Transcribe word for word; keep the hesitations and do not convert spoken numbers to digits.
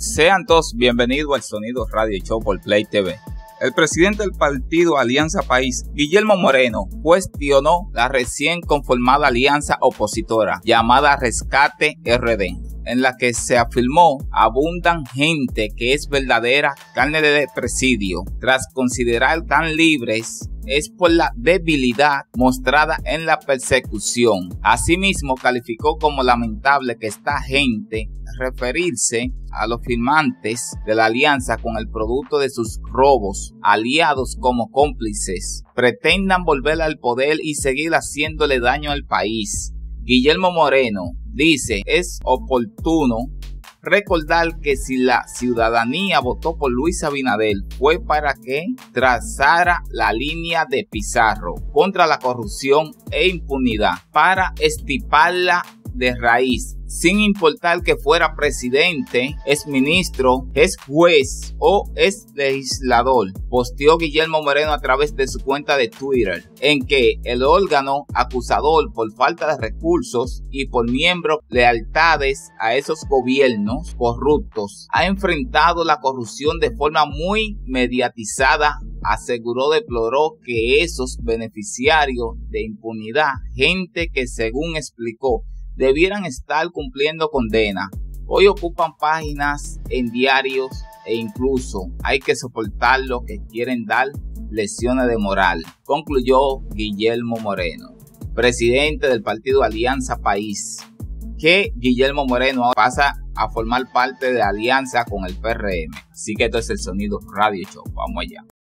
Sean todos bienvenidos al Sonido Radio Show por Play T V. El presidente del partido Alianza País, Guillermo Moreno, cuestionó la recién conformada alianza opositora llamada Rescate R D, en la que se afirmó abundan gente que es verdadera carne de presidio, tras considerar tan libres es por la debilidad mostrada en la persecución. Asimismo, calificó como lamentable que esta gente referirse a los firmantes de la alianza con el producto de sus robos, aliados como cómplices, pretendan volver al poder y seguir haciéndole daño al país. Guillermo Moreno dice: es oportuno recordar que si la ciudadanía votó por Luis Abinader fue para que trazara la línea de Pizarro contra la corrupción e impunidad, para extirparla de raíz, sin importar que fuera presidente, es ministro, es juez o es legislador. Posteó Guillermo Moreno a través de su cuenta de Twitter, en que el órgano acusador por falta de recursos y por miembros lealtades a esos gobiernos corruptos ha enfrentado la corrupción de forma muy mediatizada. Aseguró, deploró que esos beneficiarios de impunidad, gente que según explicó debieran estar cumpliendo condena, hoy ocupan páginas en diarios e incluso hay que soportar lo que quieren dar lecciones de moral, concluyó Guillermo Moreno, presidente del partido Alianza País, que Guillermo Moreno pasa a formar parte de alianza con el P R M. Así que esto es el Sonido Radio Show. Vamos allá.